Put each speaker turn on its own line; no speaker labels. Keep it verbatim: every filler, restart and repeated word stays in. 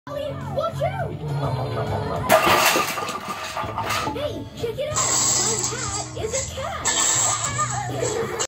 Watch out! Hey, check it out! My hat is a cat!